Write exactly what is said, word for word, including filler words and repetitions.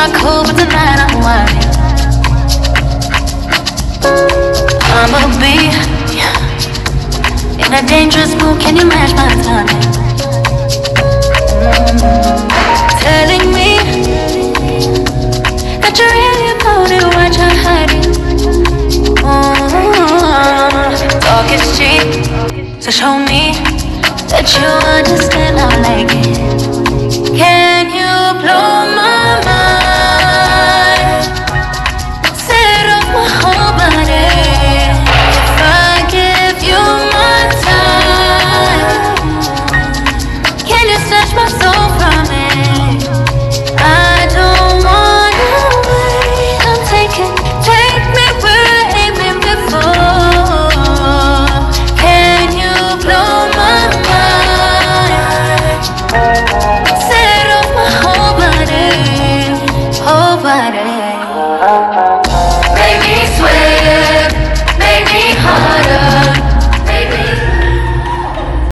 not cool, but tonight I'm whining. I'ma be in a dangerous mood. Can you match my timing? Mm-hmm. Telling me that you're really about it, what you're hiding. Mm-hmm. Talk is cheap, so show me that you understand I like it. Can you blow my mind? Set off my whole body. If I give you my time, can you snatch my